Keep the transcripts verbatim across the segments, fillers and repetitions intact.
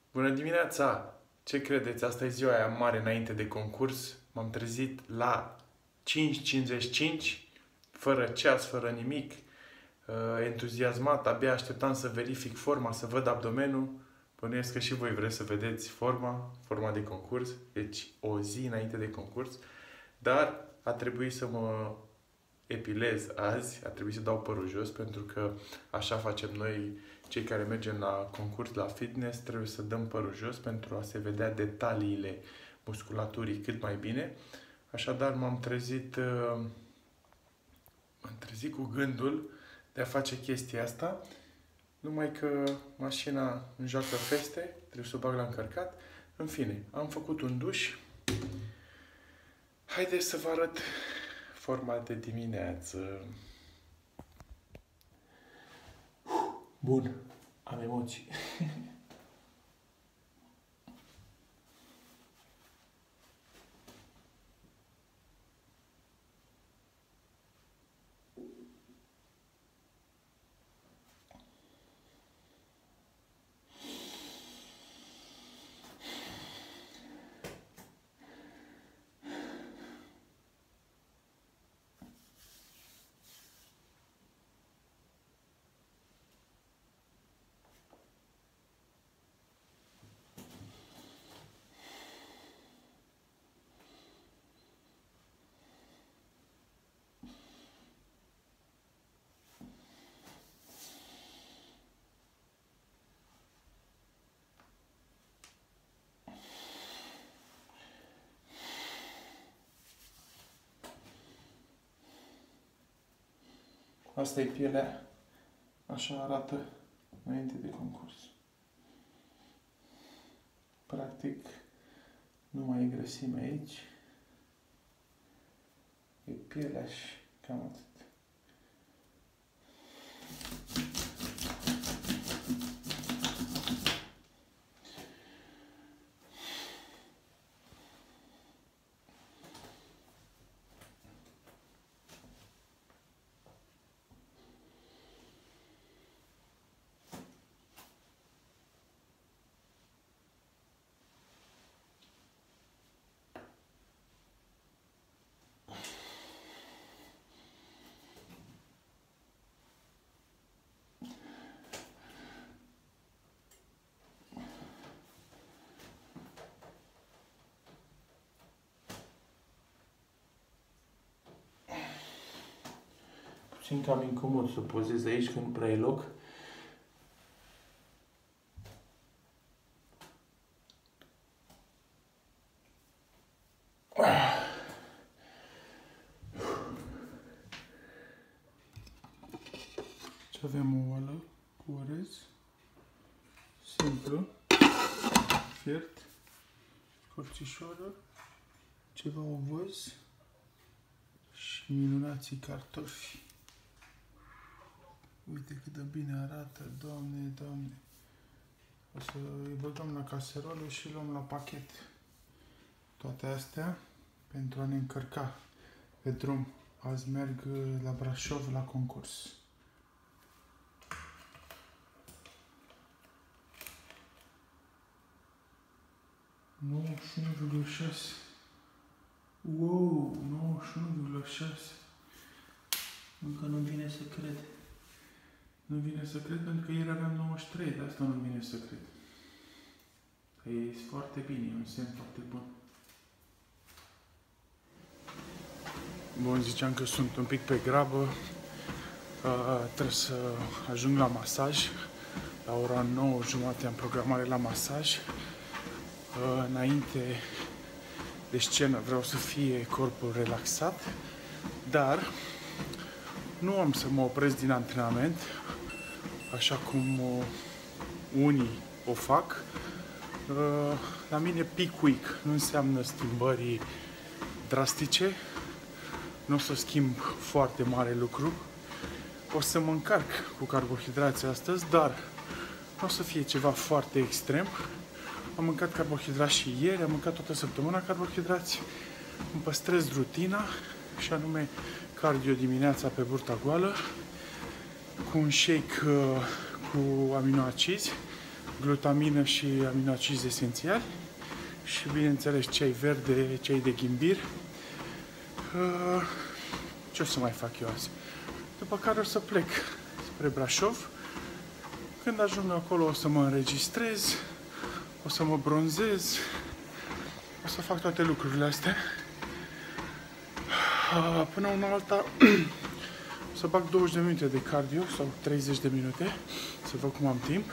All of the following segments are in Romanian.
Bună dimineața! Ce credeți? Asta e ziua aia mare înainte de concurs. M-am trezit la cinci cincizeci și cinci, fără ceas, fără nimic, entuziasmat, abia așteptam să verific forma, să văd abdomenul. Bănuiesc că și voi vreți să vedeți forma, forma de concurs, deci o zi înainte de concurs. Dar a trebuit să mă epilez azi, a trebuit să dau părul jos, pentru că așa facem noi, cei care mergem la concurs, la fitness, trebuie să dăm părul jos pentru a se vedea detaliile musculaturii cât mai bine. Așadar m-am trezit, m-am trezit cu gândul de a face chestia asta, numai că mașina îmi joacă feste, trebuie să o bag la încărcat. În fine, am făcut un duș. Haideți să vă arăt forma de dimineață. Bun, am emoții. Asta e pielea, așa arată înainte de concurs. Practic, nu mai e grăsime aici. E pielea și cam atât. Puțin cam incomod să pozez aici, că nu prea e loc. Și avem o oală cu orez, simplu, fiert, scorțișoară, ceva ovăz și minunații cartofi. Uite cât de bine arată, Doamne, Doamne. O să îi băgăm la caserolă și luăm la pachet toate astea pentru a ne încărca pe drum. Azi merg la Brașov la concurs. nouăzeci și unu virgulă șase. Wow, nouăzeci și unu virgulă șase. Încă nu vine să cred. Nu vine să cred pentru că ieri aveam nouăzeci și trei, de asta nu vine să cred. E foarte bine, e un semn foarte bun. Bun, ziceam că sunt un pic pe grabă. Uh, trebuie să ajung la masaj. La ora nouă jumate am programare la masaj. Uh, înainte de scenă vreau să fie corpul relaxat, dar nu am să mă opresc din antrenament, așa cum uh, unii o fac. Uh, la mine peak week nu înseamnă schimbări drastice, nu o să schimb foarte mare lucru. O să mă încarc cu carbohidrați astăzi, dar nu o să fie ceva foarte extrem. Am mâncat carbohidrați și ieri, am mâncat toată săptămâna carbohidrați. Îmi păstrez rutina, și anume cardio dimineața pe burta goală, cu un shake uh, cu aminoacizi, glutamină și aminoacizi esențiali și, bineînțeles, ceai verde, ceai de ghimbir. Ce o să mai fac eu azi? După care o să plec spre Brașov. Când ajung acolo o să mă înregistrez, o să mă bronzez, o să fac toate lucrurile astea. Până una alta o să bag douăzeci de minute de cardio sau treizeci de minute, să văd cum am timp.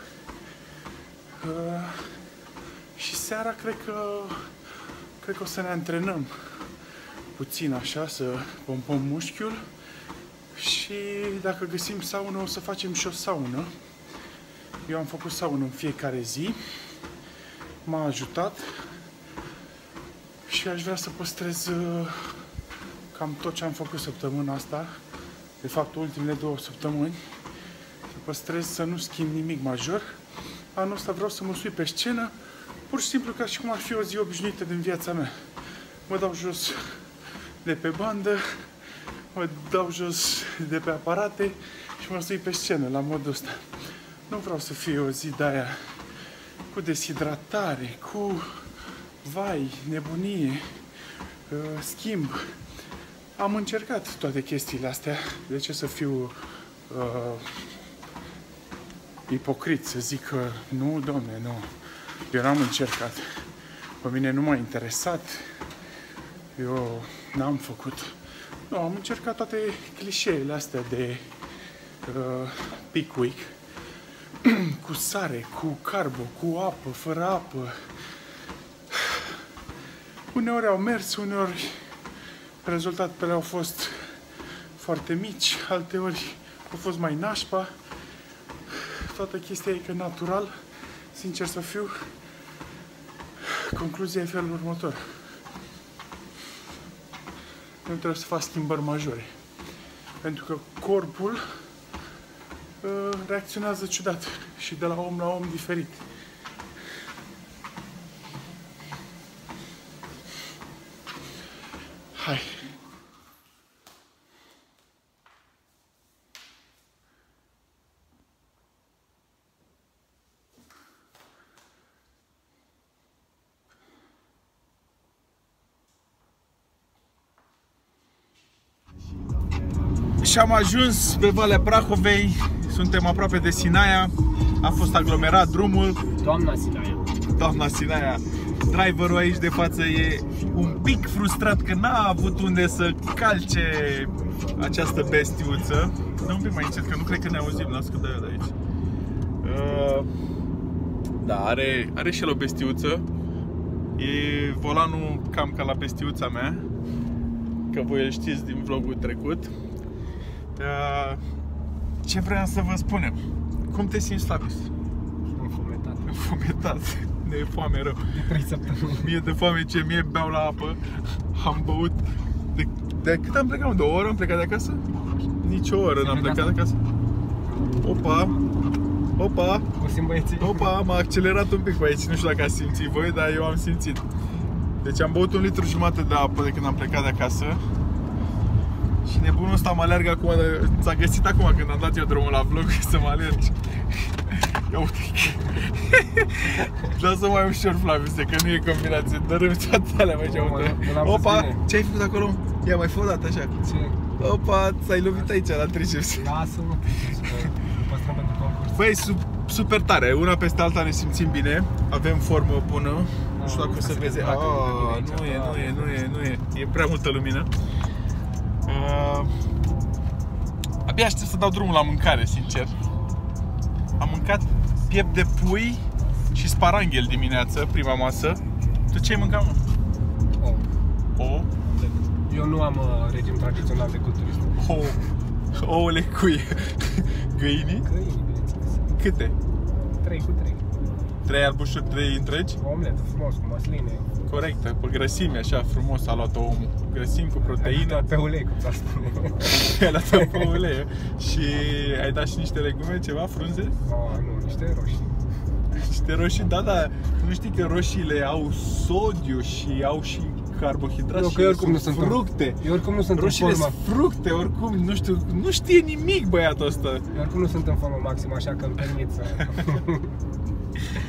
Și seara cred că cred că o să ne antrenăm puțin așa, să pompăm mușchiul și dacă găsim saună o să facem și o saună. Eu am făcut saună în fiecare zi, m-a ajutat și aș vrea să păstrez cam tot ce am făcut săptămâna asta, de fapt ultimele două săptămâni, să păstrez, să nu schimb nimic major. Anul ăsta vreau să mă sui pe scenă, pur și simplu ca și cum ar fi o zi obișnuită din viața mea. Mă dau jos de pe bandă, mă dau jos de pe aparate și mă sui pe scenă, la modul ăsta. Nu vreau să fie o zi de-aia cu deshidratare, cu vai, nebunie, schimb. Am încercat toate chestiile astea, de ce să fiu uh, ipocrit, să zic că nu, domne, nu. Eu n-am încercat. Pe mine nu m-a interesat. Eu n-am făcut. Nu, am încercat toate clișeele astea de uh, peak week. Cu sare, cu carbo, cu apă, fără apă. Uneori au mers, uneori rezultatele au fost foarte mici, alteori au fost mai nașpa. Toată chestia e că natural, sincer să fiu, concluzia e felul următor. Nu trebuie să fac schimbări majore. Pentru că corpul uh, reacționează ciudat și de la om la om diferit. Hai! Și am ajuns pe Valea Prahovei, suntem aproape de Sinaia, a fost aglomerat drumul. Doamna Sinaia. Doamna Sinaia. Driverul aici de față e un pic frustrat că n-a avut unde să calce această bestiuță. Dă un pic mai încet, că nu cred că ne auzim, las că dă de aici. Uh, da, are, are și el o bestiuță. E volanul cam ca la bestiuța mea, că voi îl știți din vlogul trecut. Uh, ce vreau să vă spunem? Cum te simți, Flavius? Înfometat. Înfometat. Ne e foame rău. De trei săptămâni. Mie de foame ce mie, beau la apă. Am băut. De, de cât am plecat? De o oră am plecat de acasă? Nici o oră n-am plecat de acasă. Opa! Opa! O simt, băieții? Opa! M-a accelerat un pic pe aici. Nu știu dacă ați simțit voi, dar eu am simțit. Deci am băut un litru jumate de apă de când am plecat de acasă. Și nebunul ăsta mă alergă acum. Ți-a găsit acum când am dat eu drumul la vlog să mă alergi. Ia uite. Lasă mai ușor, Flavius, că nu e combinație. Dărâm toate alea, mă, ce uite. Opa, ce ai făcut acolo? Ia mai fă o dată așa. Ce? Opa, ți-ai lovit aici la triceps. Lasă-mă. Păstrăm pentru concurs. Băi, super tare, una peste alta ne simțim bine. Avem formă bună. Nu știu dacă o să vezi. Ah, nu e, nu e, nu e, nu e. E prea multă lumină. Uh, abia aștept să dau drumul la mâncare, sincer. Am mâncat piept de pui și sparanghel dimineață, prima masă. Tu ce ai mâncat, mă? Ou. Ou? Eu nu am uh, regim tradițional de culturist. Ou. Ouăle cui? Găinii? Găini, bineînțeles. Câte? trei cu trei. trei albușuri, trei întregi? O omletă frumos, cu măsline. Corectă, pe grăsime, așa, frumos a luat-o omul. Grăsimi cu proteină. Pe ulei, cum s-ar spune. Ai luat-o pe ulei. Și ai dat și niște legume, ceva, frunze? Oh, nu, niște roșii. Niște roșii, da, da. Nu știi că roșiile au sodiu și au și carbohidrați și oricum nu sunt sunt fructe. Eu oricum nu sunt roșiile în formă. sunt fructe, oricum, nu știu, nu știe nimic băiatul ăsta. Eu oricum nu sunt în formă maximă, așa că îmi permit să...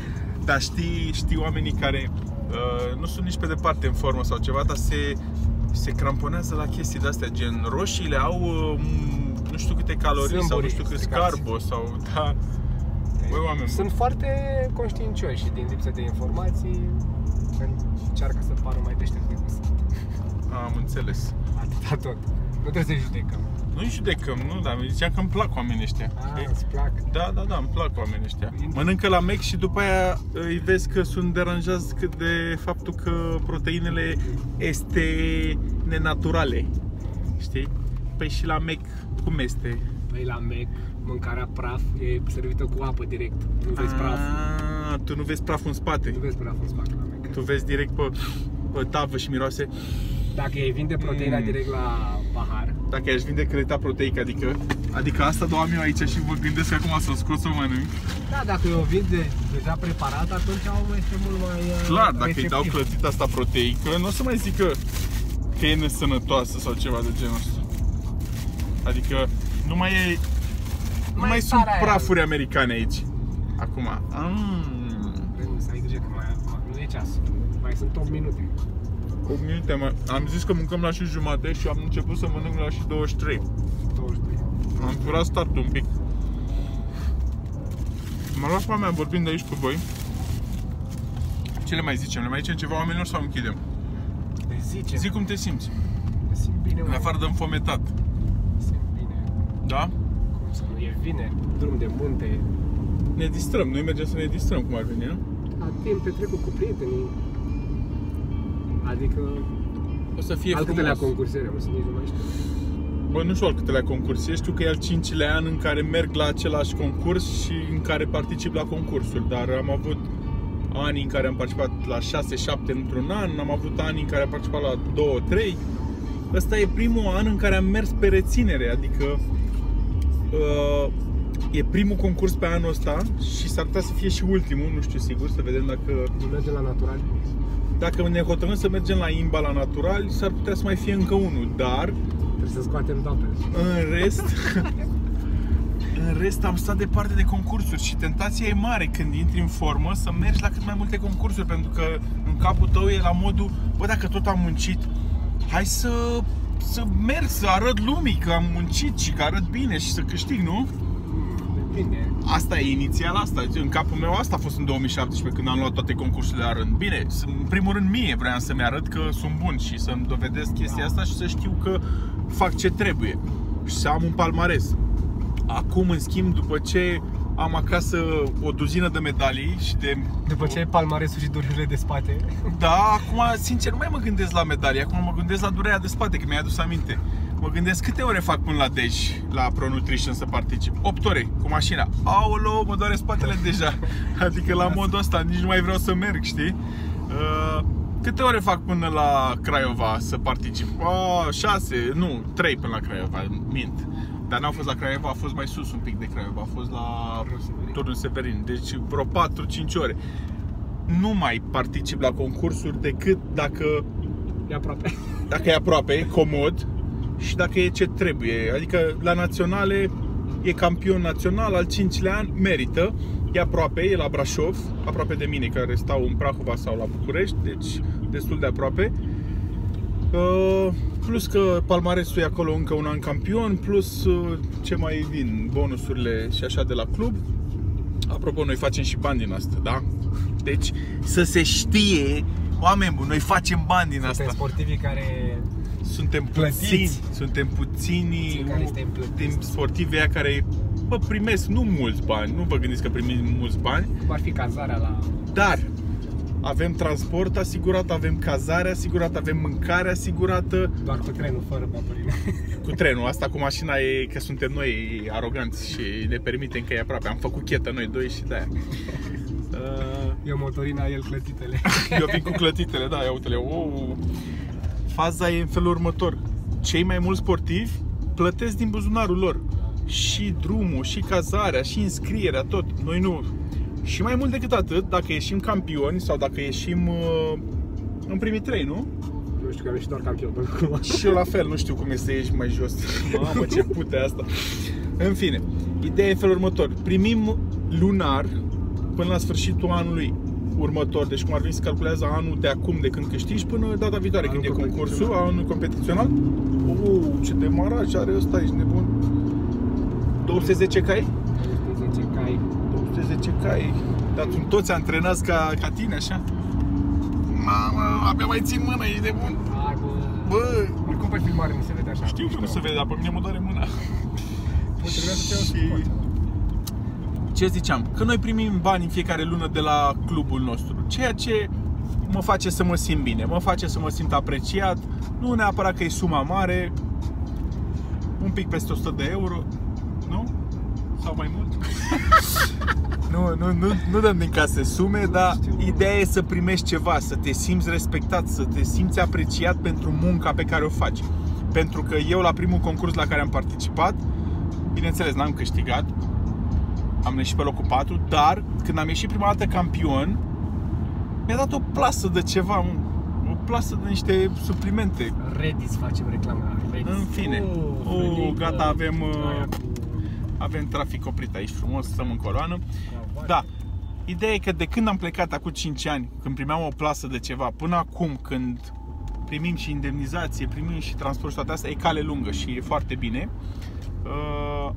Dar știi, știi oamenii care uh, nu sunt nici pe departe în formă sau ceva, dar se, se cramponează la chestii de-astea, gen roșiile au uh, nu știu câte calorii Sâmburi, sau nu știu câți stricați. carbo sau, da. Băi, oameni, Sunt foarte conștiincioși și din lipsă de informații încearcă să pară mai deștept decât sunt. am înțeles. Atâta tot. Nu trebuie să-i judecăm. Nu-i judecăm, nu, dar mi zicea că îmi plac oamenii ăștia. Ah, îți plac? Da, da, da, îmi plac oamenii ăștia. Mănâncă la Mac și după aia îi vezi că sunt deranjați cât de faptul că proteinele este nenaturale. Știi? Păi și la Mac cum este? Păi la Mac, mâncarea praf e servită cu apă direct. Nu vezi praf. Ah, tu nu vezi praful în spate. Nu vezi praf în spate la Mac. Tu vezi direct pe, pe tavă și miroase. Dacă ei vinde proteina Mm. direct la pahar, Dacă aș vinde creta proteică, adică Adică asta doar am eu aici și vă gândesc acum să o scot să o mănânc. da, dacă eu vinde deja preparat, atunci omul este mult mai uh, Clar, dacă îi dau receptiv. clătita asta proteică, nu o să mai zică că e nesănătoasă sau ceva de genul ăsta. Adică nu mai e... Nu Mai mai e sunt starea aia. prafuri americane aici. Acum. Mm. Vrei să ai grijă că mai, nu e ceas. Mai sunt opt minute. opt minute, mă. Am zis că mâncăm la și jumate și am început să mănânc la și douăzeci și trei. douăzeci și doi. Am furat startul un pic. M-a luat foamea vorbind de aici cu voi. Ce le mai zicem? Le mai zicem ceva oamenilor sau închidem? Le zice. Zic cum te simți. Simt bine, În mă. afară de înfometat. Simt bine. Da? Cum să nu e vineri, drum de munte. Ne distrăm, noi mergem să ne distrăm cum ar veni, nu? La timp petrecut cu prietenii. Adică O să fie al câtelea frumos. concursere, mă, să nici nu mai știu. Bă, nu știu al câtelea concurs. Eu știu că e al cincilea an în care merg la același concurs și în care particip la concursuri. Dar am avut ani în care am participat la șase șapte într-un an, am avut ani în care am participat la doi trei. Ăsta e primul an în care am mers pe reținere, adică uh, e primul concurs pe anul ăsta și s-ar putea să fie și ultimul, nu știu sigur, să vedem dacă Nu mergem la natural. dacă ne hotărâm să mergem la Imba la natural, s-ar putea să mai fie încă unul, dar Trebuie să scoatem dapele. în rest în rest am stat departe de concursuri și tentația e mare când intri în formă să mergi la cât mai multe concursuri, pentru că în capul tău e la modul, bă, dacă tot am muncit, hai să să merg, să arăt lumii că am muncit și că arăt bine și să câștig, nu? Bine. Asta e inițial asta, în capul meu asta a fost în două mii șaptesprezece când am luat toate concursurile la rând. Bine, în primul rând mie vreau să-mi arăt că sunt bun și să-mi dovedesc chestia asta și să știu că fac ce trebuie și să am un palmares. Acum, în schimb, după ce am acasă o duzină de medalii și de... După ce ai palmaresul și durerile de spate. Da, acum, sincer, nu mai mă gândesc la medalii, acum mă gândesc la durerea de spate, că mi-ai adus aminte. Mă gândesc câte ore fac până la Dej, la Pro Nutrition să particip. opt ore cu mașina. Aoleu, mă doare spatele deja. Adică la modul ăsta nici nu mai vreau să merg, știi? Uh, câte ore fac până la Craiova să particip? Uh, șase, nu, trei până la Craiova, mint. Dar n-am fost la Craiova, a fost mai sus un pic de Craiova, a fost la Turnul Severin. Deci vreo patru cinci ore. Nu mai particip la concursuri decât dacă E aproape. dacă e aproape, e comod și dacă e ce trebuie. Adică la naționale e campion național, al cincilea an, merită. E aproape, e la Brașov, aproape de mine, care stau în Prahova sau la București, deci destul de aproape. Uh, plus că palmaresul e acolo încă un an campion, plus uh, ce mai vin, bonusurile și așa de la club. Apropo, noi facem și bani din asta, da? Deci să se știe, oameni buni, noi facem bani din Suntem asta. sportivii care Suntem Plătiți. puțini, suntem puțini Puțini care suntem plătiți. din sportivii aia care, bă, primesc nu mulți bani, nu vă gândiți că primim mulți bani, cum ar fi cazarea la... dar avem transport asigurat, avem cazare asigurată, avem mâncare asigurată. Doar cu trenul, fără papuline. Cu trenul, asta cu mașina e că suntem noi aroganți și ne permitem că e aproape. Am făcut chetă noi doi și de-aia. Uh, Eu motorina, el clătitele. Eu vin cu clătitele, da, ia uite-le. Wow. Faza e în felul următor. Cei mai mulți sportivi plătesc din buzunarul lor. Și drumul, și cazarea, și înscrierea, tot. Noi nu. Și mai mult decât atât, dacă ieșim campioni sau dacă ieșim uh, în primii trei, nu? Nu știu că am ieșit doar campion până acum. Și eu la fel, nu știu cum e să ieși mai jos. Mamă, ce pute asta. În fine, ideea e în felul următor. Primim lunar, până la sfârșitul anului, următor, deci cum ar veni să calculează anul de acum, de când câștigi, până data viitoare, Anul când e concursul, anul competițional. Oh, ce demaraj are ăsta, ești nebun. două sute zece cai? două sute zece cai. două sute zece cai. Dar sunt toți antrenați ca, ca tine, așa? Mamă, abia mai țin mâna, ești nebun. Hai, bă. Bă, Oricum pe filmare nu se vede așa. știu că nu se vede, dar pe mine mă doare mâna. Păi trebuia să te Și... Ce ziceam? Că noi primim bani în fiecare lună de la clubul nostru, ceea ce mă face să mă simt bine, mă face să mă simt apreciat, nu neapărat că e suma mare, un pic peste o sută de euro, nu? Sau mai mult? nu, nu, nu, nu dăm din case sume, dar ideea e să primești ceva, să te simți respectat, să te simți apreciat pentru munca pe care o faci. Pentru că eu la primul concurs la care am participat, bineînțeles, n-am câștigat, am ieșit pe locul patru, dar când am ieșit prima dată campion, mi-a dat o plasă de ceva, mă. O plasă de niște suplimente. Redis, facem reclame la Redis. În fine, Oh, oh, Felică, gata, avem, aia cu... avem trafic oprit aici frumos, stăm în coloană. Da, ideea e că de când am plecat acum cinci ani, când primeam o plasă de ceva, până acum când primim și indemnizație, primim și transport și toate astea, e cale lungă și e foarte bine. Uh,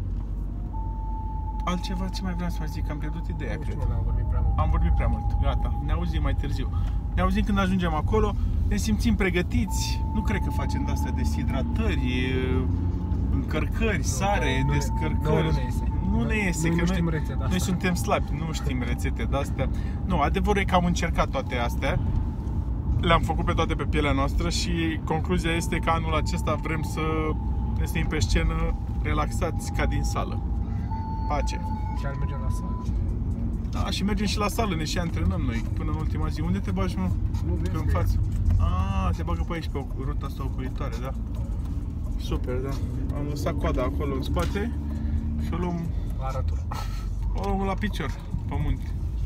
altceva ce mai vreau să mai zic, am pierdut ideea, Nu cred. știu, am vorbit prea mult. Am vorbit prea mult, gata, ne auzim mai târziu. Ne auzim când ajungem acolo, ne simțim pregătiți, nu cred că facem de-astea deshidratări, încărcări, sare, nu, descărcări. nu, nu ne iese. Nu ne iese, Noi că nu știm noi, rețete noi asta. suntem slabi, nu știm rețete de-astea. Nu, adevărul e că am încercat toate astea, le-am făcut pe toate pe pielea noastră și concluzia este că anul acesta vrem să ne stăm pe scenă relaxați ca din sală. Pace. Chiar mergem la sală. Da, și mergem și la sală, ne și antrenăm noi până în ultima zi. Unde te bagi, mă? Nu vezi Că în că față. Ah, te bagă pe aici, pe ruta asta oculitoare, da? Super, da. Am lăsat coada acolo în spate și o luăm, arătură. o luăm la picior, pe munte.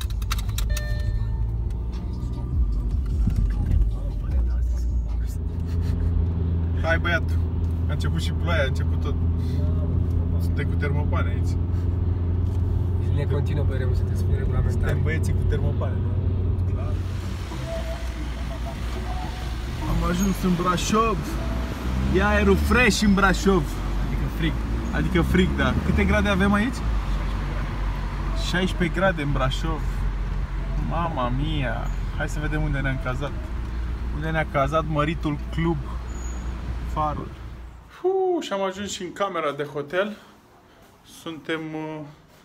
Hai, băiat! A început și ploaia, a început tot. Suntem cu termopane aici. Ne continuă pe reu să te spun regulamentare. Suntem băieții cu termopane, nu? Clar. Am ajuns în Brașov. E aerul fresh în Brașov. Adică frig. Adică frig, da. Câte grade avem aici? șaisprezece grade în Brașov. Mama mia. Hai să vedem unde ne-am cazat. Unde ne-a cazat măritul club Farul. Uu, și am ajuns și în camera de hotel. Suntem... Uh...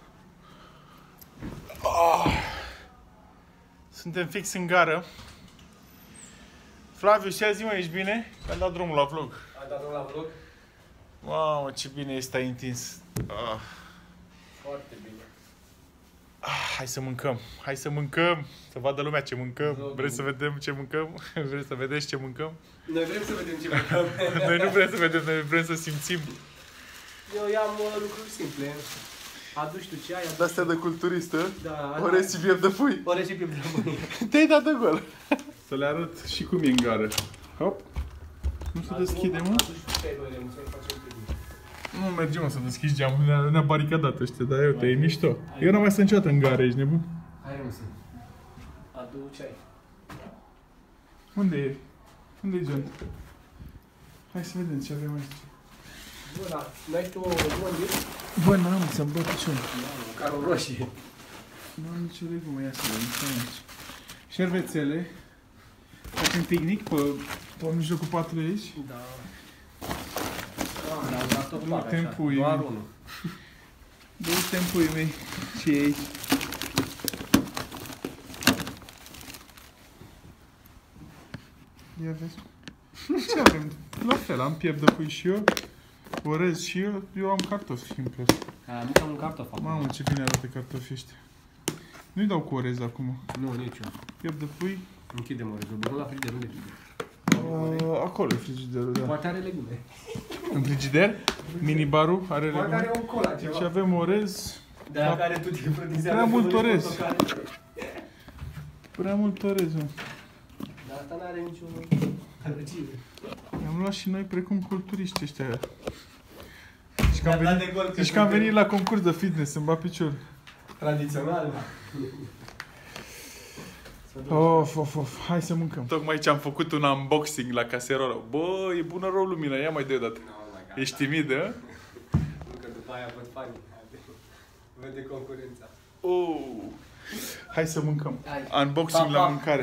Oh. Suntem fix în gară. Flaviu, și azi, mă, ești bine? Am dat drumul la vlog. Ai dat drumul la vlog? Mamă, ce bine este, ai întins. Ah. Foarte bine. Ah, hai să mâncăm, hai să mâncăm, să vadă lumea ce mâncăm. Vlogul. Vreți să vedem ce mâncăm? Vreți să vedeți ce mâncăm? Noi vrem să vedem ce mâncăm. Noi nu vrem să vedem, noi vrem să simțim. Eu i-am uh, lucruri simple. Aduci tu ceai, aduci... De-astea de culturistă, Da, o recipient de pui. o recipie de pui. Te-ai dat de gol. Să le arăt și cum e în gară. Hop. Nu se deschide, mă? Aduci tu ceai, noi le facem pe din. Nu mergem, mă, să deschizi geamul, ne-a, ne-a baricadat ăștia, dar eu te e mișto. Eu n-am mai stat niciodată în gară, ești nebun? Hai, Rămâsă. Adu ceai. Unde e? Unde e John? Hai să vedem ce avem aici. Bă, da, n-ai tu o legumă? Bă, n-am, ți-am băut piciorul. Măcar o roșie. Nu am nicio legumă, ia să vedem ce am aici. Șervețele. Facem picnic pe, pe mijlocul patului aici. Da. Ah, dar tot Nu, mare, așa. timpul e- Doar unul. Du-te în puii mei și ei. Ia vezi. Ce avem? La fel, am piept de pui și eu. Orez și eu. Eu am cartofi în plus. A, mâncăm un cartof acum. Mamă, ce bine arată cartofii ăștia. Nu-i dau cu orez acum. Nu, nici eu. Piept de pui. Închidem orezul. Băgăm la frigider, unde frigider? Uh, acolo e frigiderul, da. Poate are legume. În frigider? Minibarul are Poate are legume. un cola ceva. Și avem orez. De la care tu te frădizează. Prea mult că nu-i orez. portocale. Prea mult orez, mă. Dar asta n-are nicio alergie. Am luat și noi precum culturiști ăștia. Deci că am Mi-am dat venit, de gol că deci că am suntem- venit la concurs de fitness, să-mi bat picior. Tradițional, da. Of, of, of, hai să mâncăm. Tocmai ce am făcut un unboxing la caserolă. Bă, e bună rău lumina, ia mai de o dată. No, Ești timidă? Nu, că după aia văd fani. Vede concurența. Oh. Hai să mâncăm. Hai. Unboxing Pa, la pa. mâncare.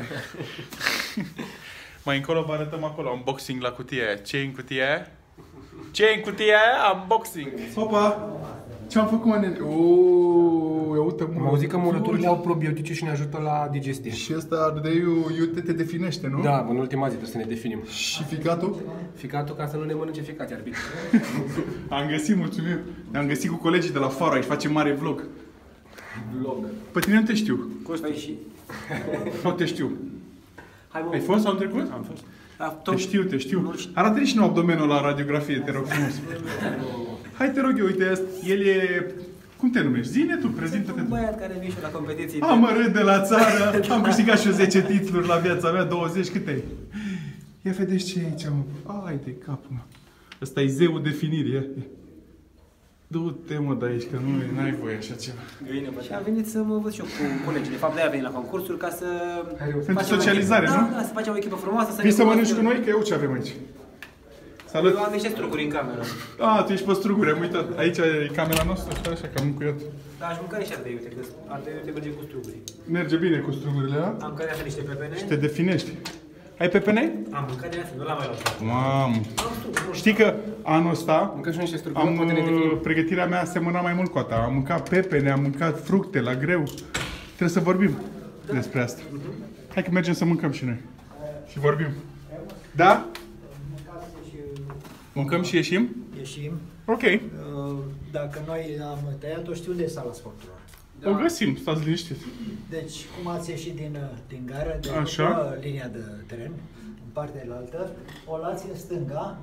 Mai încolo vă arătăm acolo unboxing la cutia aia. Ce e în cutia aia? Ce e în cutia aia? Unboxing. Opa! Ce-am făcut, mă, nene? Uuuu, ia uite, mă. Am auzit că murăturile au probiotice și ne ajută la digestie. Și ăsta ardeiul iute te definește, nu? Da, în ultima zi trebuie să ne definim. Și ficatul? Ficatul ca să nu ne mănânce ficați, arbitru. Am găsit, mulțumim. Ne-am găsit cu colegii de la Faro, aici facem mare vlog. Vlog. Pe tine nu te știu. Păi și... Sau te știu. Hai, mă. Ai fost sau în trecut? Am fost. Te știu, te știu. Arată-ne și nou abdomenul la radiografie, te rog frumos. Hai, te rog eu, uite, el e... Cum te numești? Zine tu, prezintă-te tu. Băiat care vine și la competiții. Am râd de la țară, am câștigat și eu zece titluri la viața mea, douăzeci, câte ai? Ia vedeți ce e aici, mă. Ai de capul, mă. Ăsta e zeul definirii, ia. Du-te, mă, de aici, că nu ai voie așa ceva. Și am venit să mă văd și eu cu colegii. De fapt, de-aia venit la concursuri ca să... Pentru socializare, nu? Da, da, să facem o echipă frumoasă. Să Vii să mănânci cu noi, că eu ce avem aici? Salut! Eu am niște struguri în cameră. Ah, tu ești pe struguri, am uitat. Aici e camera noastră, stai așa, că am mâncuiat. Da, aș mânca niște ardei, uite, că ardei te merge cu struguri. Merge bine cu strugurile, da? Am căreat niște pepene. Și te definești. Ai pepene? Am mâncat de astea, nu l-am mai luat. Mamă! Am struguri, nu Știi că anul ăsta mâncăm și niște struguri, am, poate ne definim. pregătirea mea semăna mai mult cu a ta. Am mâncat pepene, am mâncat fructe la greu. Trebuie să vorbim da. despre asta. Uh-huh. Hai că mergem să mâncăm și noi. Și vorbim. Da? Mâncăm și ieșim? Ieșim. Ok. Dacă noi am tăiat-o, știu de sala sporturilor. Da. O găsim, stați liniștiți. Deci, cum ați ieșit din, din gară, de Așa. după linia de teren, în partea cealaltă, o luați în stânga,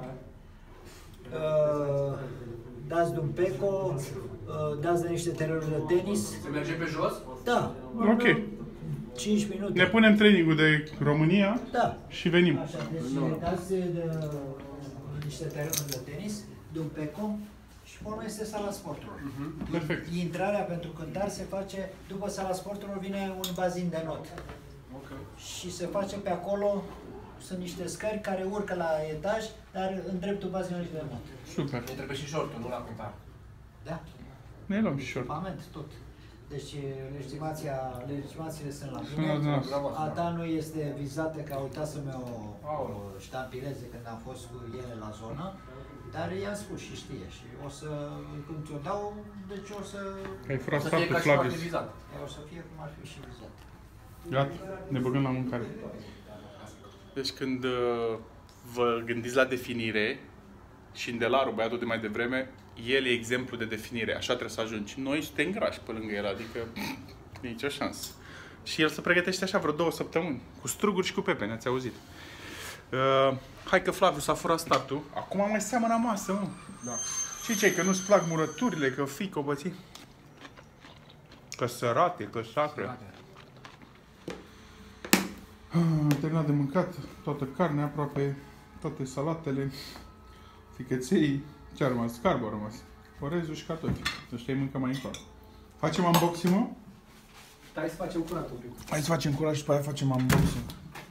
uh, dați de un peco, uh, dați de niște terenuri de tenis. Se merge pe jos? Da. Ok. cinci minute. Ne punem trainingul de România da. și venim. Așa, deci dați de, de niște terenuri de tenis, de un peco, și pe urmă este sala sporturilor. Uh-huh. Perfect. Intrarea pentru cântar se face, după sala sporturilor vine un bazin de not. Okay. Și se face pe acolo, sunt niște scări care urcă la etaj, dar în dreptul bazinului de not. Super. Ne trebuie și shortul, nu la cântar. Da? Ne luăm și short. Echipament, tot. Deci legitimația, legitimațiile sunt la Sunt la mine. dumneavoastră. A ta nu este vizată, că a uitat să-mi o, o ștampileze când am fost cu ele la zonă. Dar i-am spus și știe și o să, când ți-o dau, deci o să... Ai furat să fie pe ca și Flavius. foarte vizat. O să fie cum ar fi și vizat. Gata, ne băgăm la mâncare. Deci când uh, vă gândiți la definire, și în Delaru, băiatul de mai devreme, el e exemplu de definire, așa trebuie să ajungi. Noi suntem grași pe lângă el, adică nicio șansă. Și el se pregătește așa vreo două săptămâni, cu struguri și cu pepene, ați auzit. Uh, hai că Flavius a furat startul. Acum mai seamănă masă, mă. Da. Și ce, că nu-ți plac murăturile, că fii cobății? Că sărate, că sacre. Am terminat de mâncat toată carnea, aproape toate salatele, ficăței, ce a rămas? Carbo a rămas. Orezul și cartofi. Ăștia îi mâncăm mai încolo. Facem unboxing, mă? Hai să facem curat un pic. Hai să facem curat și după aia facem unboxing.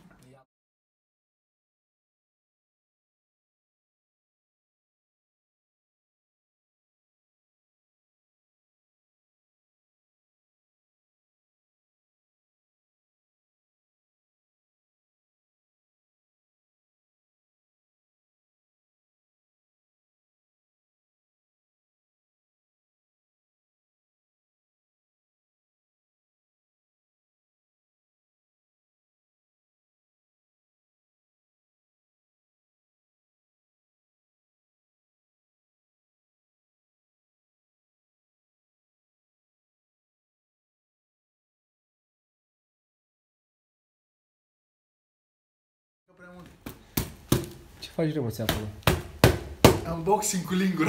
Ce faci, Remuțe, acolo? Unboxing cu lingura.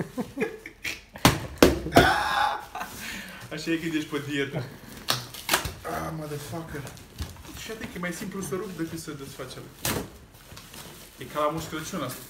Așa e când ești pe dietă. Ah, motherfucker. Și atât că e mai simplu să rup decât să desfaci alea. E ca la Moș Crăciun asta.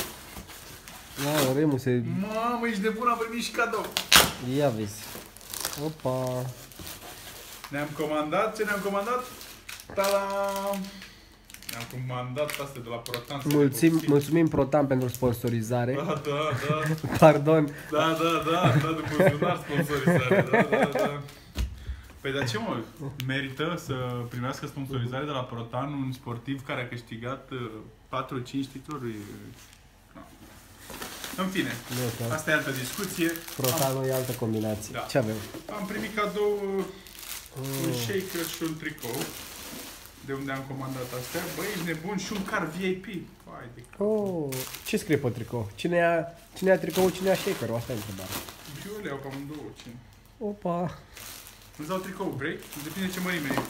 Wow, Remuțe, Mamă, ești nebun, am primit și cadou. ia vezi. Opa! Ne-am comandat, ce ne-am comandat? Ta-da! Ne-am comandat astea de la Protan. Mulțim, mulțumim Protan pentru sponsorizare. Da, da, da. Pardon. Da, da, da, da, de buzunar sponsorizare, da, da, da. Păi dar ce mă, merită să primească sponsorizare de la Protan un sportiv care a câștigat patru cinci titluri? No. În fine, da. Asta e altă discuție. Protanul am... e altă combinație. Da. Ce avem? Am primit cadou oh. un shaker și un tricou. De unde am comandat astea. Băi, ești nebun, și un car V I P. Vai de oh, ce scrie pe tricou? Cine ia, cine ia tricou, cine ia shaker-ul? Asta e întrebarea. Eu le iau cam în două, cine? Opa! Îți dau tricou, vrei? Depinde ce mărime e.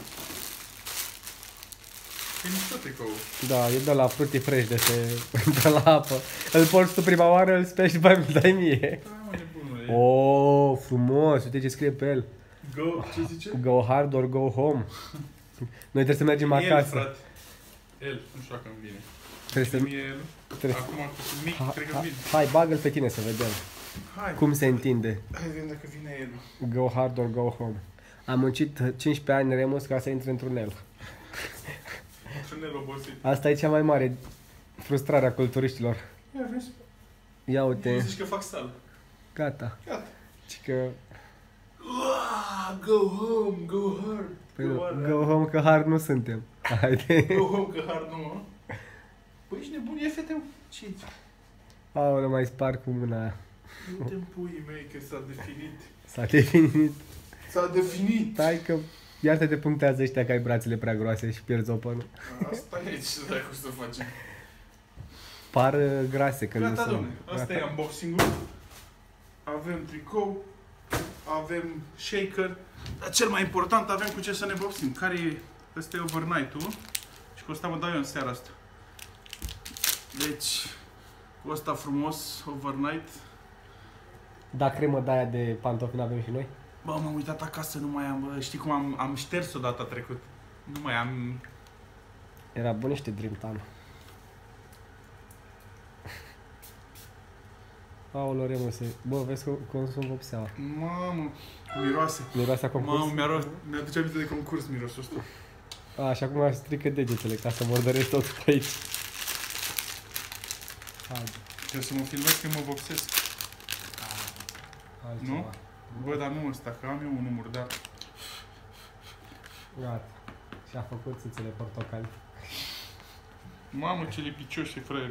E mișto tricou. Da, e de la Fruity Fresh de se de la apă. Îl porți tu prima oară, îl speli și după aia mi-l dai mie. Da, mă, nebunule. Oh, frumos! Uite ce scrie pe el. Go, ce zice? Go hard or go home. Noi trebuie să mergem el, acasă. Frate. El, nu știu dacă îmi vine. Trebuie să... Mie el. Trebuie... Acum, cu mic, ha, cred că ha, vine. hai, bagă-l pe tine să vedem. Hai. Cum se întinde. Hai, vedem dacă vine el. Go hard or go home. Am muncit cincisprezece ani Remus ca să intre într-un el. Într-un el obosit. Asta e cea mai mare frustrare a culturiștilor. Ia, vezi? Ia uite. Zici că fac sală. Gata. Gata. Și că... Uaa, go home, go hard. Păi go, go home că hard nu suntem. Haide. Go home că hard nu, mă. Păi ești nebun, e fete, ce Aoleu, mai spar cu mâna aia. Nu-te puii mei că s-a definit. S-a definit. S-a definit. Stai că iar te punctează ăștia că ai brațele prea groase și pierzi open-ul. Asta e, ce dracu să facem. Par grase când Gata, nu domne, sunt. asta e unboxing-ul. Avem tricou, avem shaker, dar cel mai important avem cu ce să ne boxim. Care e? Ăsta e overnight-ul și cu ăsta mă dau eu în seara asta. Deci, cu ăsta frumos, overnight. Da, cremă de aia de pantofi n-avem și noi? Bă, m-am uitat acasă, nu mai am, bă, știi cum am, am șters-o data trecut. Nu mai am... Era bun niște Dream Time. Aoleu, Remuse. Bă, vezi că consum vopseaua. Mamă, miroase. Miroase a concurs? Mamă, mi-a mi-aduce aminte de concurs mirosul ăsta. A, și acum aș strică degetele ca să mordăresc tot pe aici. Hai. Trebuie să mă filmez când mă vopsesc. Altceva. Nu? Bă, dar nu ăsta, că am eu un număr, dar... Gata. Și-a făcut țâțele portocali. Mamă, ce lipicioși, frate.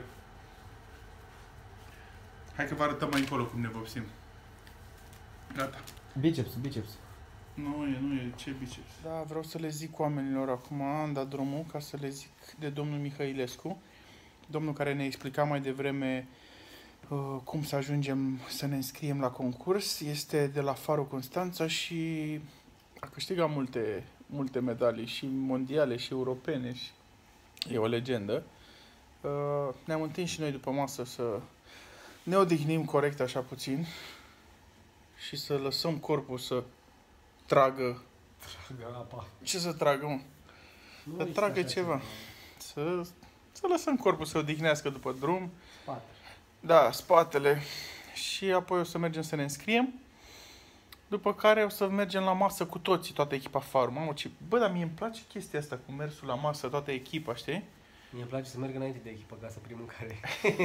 Hai că vă arătăm mai încolo cum ne vopsim. Gata. Biceps, biceps. Nu e, nu e, ce biceps. Da, vreau să le zic oamenilor acum, am dat drumul ca să le zic de domnul Mihailescu. Domnul care ne explica mai devreme uh, cum să ajungem să ne înscriem la concurs. Este de la Faro Constanța și a câștigat multe, multe medalii și mondiale și europene și e o legendă. Uh, ne-am întâlnit și noi după masă să ne odihnim corect așa puțin și să lăsăm corpul să tragă. Tragă apa. Ce să tragă, mă? Nu să tragă ceva. ceva. Să, să lăsăm corpul să odihnească după drum. Spate. Da, spatele. Și apoi o să mergem să ne înscriem. După care o să mergem la masă cu toții, toată echipa Faro. Mamă, ce... Bă, dar mie îmi place chestia asta cu mersul la masă, toată echipa, știi? Mie îmi place să merg înainte de echipă ca să prim mâncare.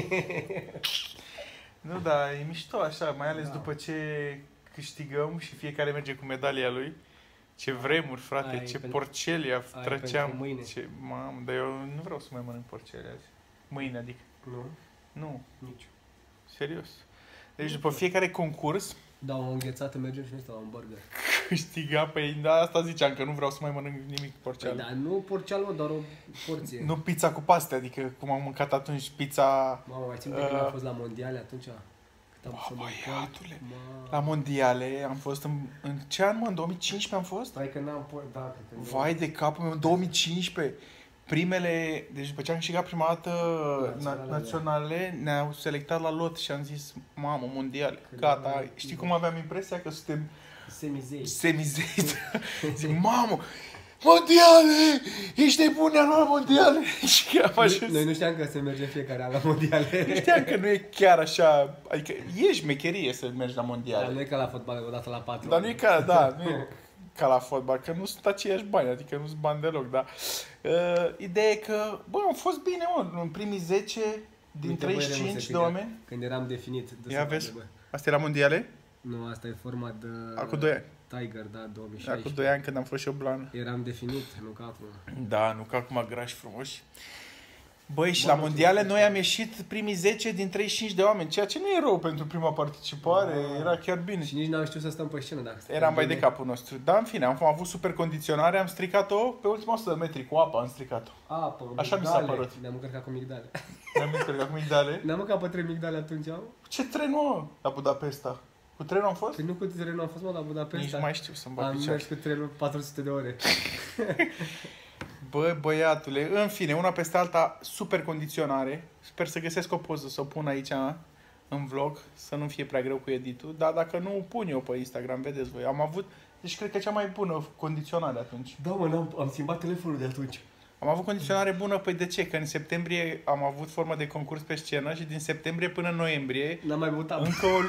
Nu, dar e mișto așa, mai ales da. După ce câștigăm și fiecare merge cu medalia lui. Ce vremuri, frate, ai ce pentru... porcelia trăceam. Mâine. Ce... Mamă, dar eu nu vreau să mai mănânc porcelia azi. Mâine, adică. Nu? Nu. Nici. Serios. Deci după fiecare concurs... Da, o înghețată mergem și noi la un burger. Câștiga, păi da, asta ziceam, că nu vreau să mai mănânc nimic porceală. Păi, dar nu porceală, mă, doar o porție. Nu pizza cu paste, adică cum am mâncat atunci pizza... Mamă, mai țin de uh... când am fost la mondiale atunci? Cât am Oh, să băiatule, mă... la mondiale am fost în, în ce an, mă? În două mii cincisprezece am fost? Hai că n-am pot, da, cred că... Vai de capul meu, în două mii cincisprezece, primele, deci după ce am câștigat prima dată naționale, naționale ne-au selectat la lot și am zis, mamă, mondiale, gata, știi cum aveam impresia că suntem semizei. semizei. Zic, mamă, mondiale! Ești nebun, ne-am luat mondiale! Și am ajuns. Noi nu știam că se merge fiecare an la mondiale. Nu știam că nu e chiar așa, adică e șmecherie să mergi la Dar mondiale. nu e ca la fotbal, o dată la patru. Dar nu e ca, da, nu e ca la fotbal, că nu sunt aceiași bani, adică nu sunt bani deloc, dar uh, ideea e că, bă, am fost bine, mă, în primii zece din Uite, treizeci și băi, cinci Remus, de când oameni. Când eram definit. De Ia să vezi, bă. asta era mondiale? Nu, asta e format de... Acum doi ani. Tiger, da, două mii șaisprezece. Acum doi ani când am fost și eu blană. Eram definit, nu ca acum. Da, nu ca acum grași frumoși. Băi, și Bă, la nu mondiale știu. noi am ieșit primii zece din treizeci și cinci de oameni, ceea ce nu e rău pentru prima participare, Da. era chiar bine. Și nici n-am știut să stăm pe scenă. Dacă Era mai de bine. capul nostru. Dar în fine, am avut super condiționare, am stricat-o pe ultima o sută de metri cu apă, am stricat-o. Apă, Așa mi s-a migdale. părut. Ne-am încărcat cu migdale. Ne-am încărcat cu migdale. Ne-am mâncat pe trei migdale atunci, au? Ce tren, mă, la Budapesta? Cu trenul am fost? Păi nu cu trenul am fost, mă, la Budapesta. Nici nu mai știu să-mi bag Am picioare. mers cu trenul patru sute de ore. Bă, băiatule, în fine, una peste alta, super condiționare. Sper să găsesc o poză să o pun aici în vlog, să nu fie prea greu cu editul. Dar dacă nu, pun eu pe Instagram, vedeți voi. Am avut, deci cred că cea mai bună condiționare atunci. Da, mă, am, am schimbat telefonul de atunci. Am avut condiționare bună, păi de ce? Că în septembrie am avut formă de concurs pe scenă și din septembrie până în noiembrie, N-am mai mutat. încă o,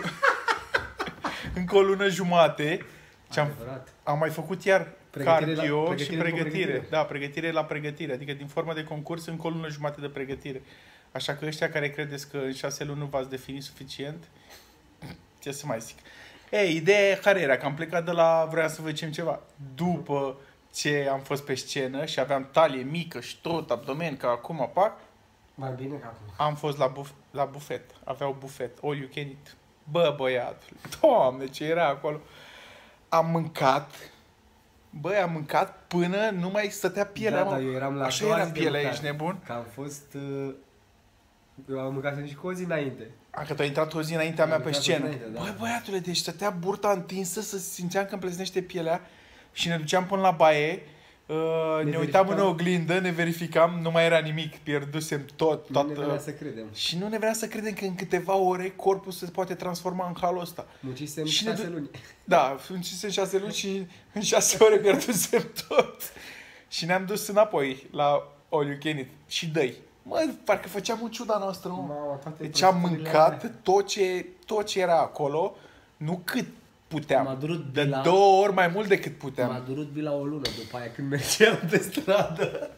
încă o lună jumate, ce am, Adevărat. am mai făcut iar Pregătire la- cardio pregătire și după pregătire. pregătire. Da, pregătire la pregătire, adică din formă de concurs încă o lună jumate de pregătire. Așa că ăștia care credeți că în șase luni nu v-ați definit suficient, ce să mai zic. Ei, ideea care era? Că am plecat de la, vreau să facem ceva. După ce am fost pe scenă și aveam talie mică și tot, abdomen, ca acum, pac, Mai bine ca acum. am fost la, buf- la bufet. Aveau bufet. All you can eat. Bă, băiatul. Doamne, ce era acolo. Am mâncat. Băi, am mâncat până nu mai stătea pielea, Da, mă. dar eu eram la Așa a doua era zi de pielea, mâncat. ești nebun? Că am fost... uh, Eu am mâncat și cu o zi înainte. A, că tu ai intrat o zi înaintea mea Am pe intrat o zi scenă. înainte, da. Băi, băiatule, deci stătea burta întinsă, să simțeam că îmi pleznește pielea și ne duceam până la baie. Uh, ne, Ne uitam în verificam. oglindă, ne verificam, nu mai era nimic, pierdusem tot, Nu toată... ne venea să credem. Și nu ne vrea să credem că în câteva ore corpul se poate transforma în halul ăsta. Mucisem Și ne șase du- luni. Da, încisem șase luni și în șase ore pierdusem tot. Și ne-am dus înapoi la All You Can Eat. Și dă-i. Mă, parcă făceam un ciuda noastră, mă. Mamă, toate Deci am prostiile mâncat alea. tot ce, tot ce era acolo, nu cât puteam. M-a durut De bila- două ori mai mult decât M-a puteam. durut bila o lună după aia când mergeam pe stradă.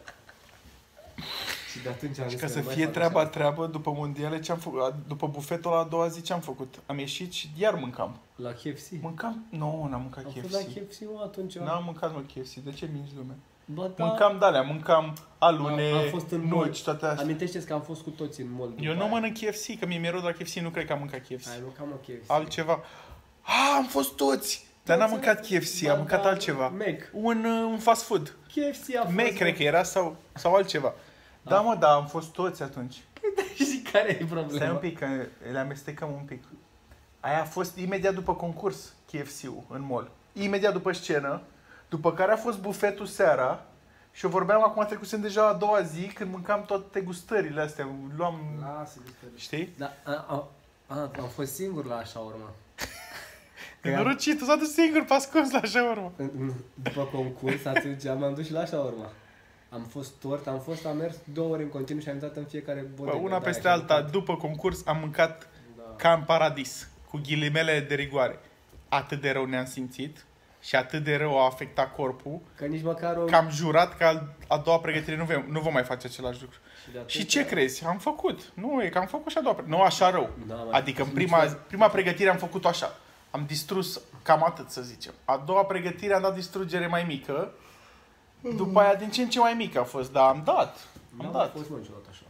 Și de atunci am Și zis ca că să nu mai fie fac treaba așa. treabă, după mondiale, ce am făcut? După bufetul ăla a doua zi, ce am făcut? Am ieșit și iar mâncam. La K F C. Mâncam? Nu, n-am mâncat Am K fost F la C. K F C, mă, atunci. N-am mâncat, mă, K F C. De ce minți lumea? Bă, da. Mâncam de-alea, mâncam alune, Am- am fost în mall. nuci, toate astea. Amintește-ți că am fost cu toții în mall. după Eu nu aia. mănânc K F C, că mie mi-e rău de la K F C, nu cred că am mâncat K F C. Ai mâncat, mă, K F C. Altceva. Ah, am fost toți! Dar n-am mâncat K F C, am mâncat altceva. Mac. Un, uh, un fast food. K F C a fost. Mac, cred că era, sau, sau altceva. Da, mă, da, am fost toți atunci. Și care e problema? Stai un pic, că le amestecăm un pic. Aia a fost imediat după concurs, K F C-ul, în mall. Imediat după scenă, după care a fost bufetul seara și eu vorbeam acum, trecusem deja a doua zi, când mâncam toate gustările astea, luam, Lasă, disperă. știi? Da, a, a, a, am fost singur la așa urmă. Că am- Nenorocit, tu s-a dus singur pe ascuns la așa urmă. în- în- După concurs, atunci m-am dus și la așa urmă. Am fost tort, am fost, am mers două ore în continuu și am intrat în fiecare Bă, bodegă. una de peste aia și am alta, după concurs, am mâncat Da. ca în paradis, cu ghilimele de rigoare. Atât de rău ne-am simțit și atât de rău a afectat corpul, Că nici măcar o... că am jurat că al- a doua pregătire nu, vom, nu vom mai face același lucru. de atunci- Și ce crezi? Am făcut. Nu, e că am făcut și a doua pregătire. Nu așa rău. Da, mă. Adică în Nici prima, mă- prima pregătire am făcut așa. Am distrus cam atât, să zicem. A doua pregătire am dat distrugere mai mică. După aia din ce în ce mai mică a fost, dar am dat. Am N-am dat. fost mă niciodată așa.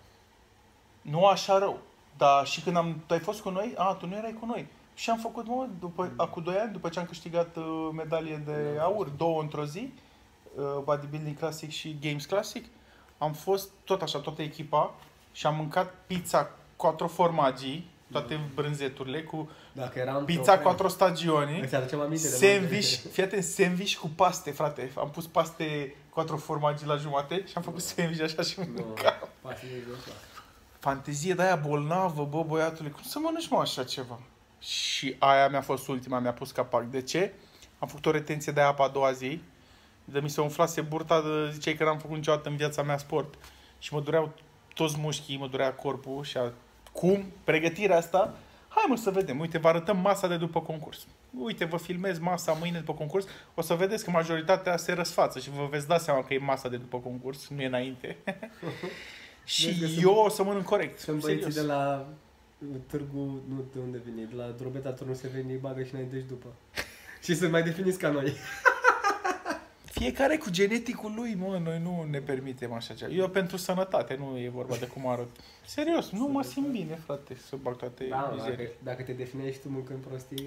Nu așa rău. Dar și când am, tu ai fost cu noi? A, tu nu erai cu noi. Și am făcut, mă, după, acum doi ani, după ce am câștigat uh, medalie de aur, două într-o zi, uh, Bodybuilding Classic și Games Classic, am fost tot așa, toată echipa și am mâncat pizza quattro formaggi, toate brânzeturile, cu Dacă eram pizza quattro stagioni, Îți aducem aminte de sandwich, fii atent, sandwich cu paste, frate. Am pus paste quattro formaggi la jumate și am făcut sandwich așa și mâncam. Nu, pasă de jos, da. Fantezie de aia bolnavă, bă, băiatule, cum să mănânci, mă, așa ceva? Și aia mi-a fost ultima, mi-a pus capac. De ce? Am făcut o retenție de apă a doua zi, De mi se umflase burta, de, ziceai că n-am făcut niciodată în viața mea sport. Și mă dureau toți mușchii, mă durea corpul și a... Cum? Pregătirea asta? Hai mă să vedem. Uite, vă arătăm masa de după concurs. Uite, vă filmez masa mâine după concurs. O să vedeți că majoritatea se răsfață și vă veți da seama că e masa de după concurs, nu e înainte. Și eu o să mănânc corect. Sunt băieții de la târgu, nu de unde vine, de la Drobeta Turnul se veni, bagă și înainte și după. Și sunt mai definiți ca noi. Fiecare cu geneticul lui, mă, noi nu ne permitem așa ceva. Eu pentru sănătate, nu e vorba de cum arăt. Serios, nu mă simt bine, frate, să bag toate da, mizerii. dacă, dacă te definești tu mâncând prostii...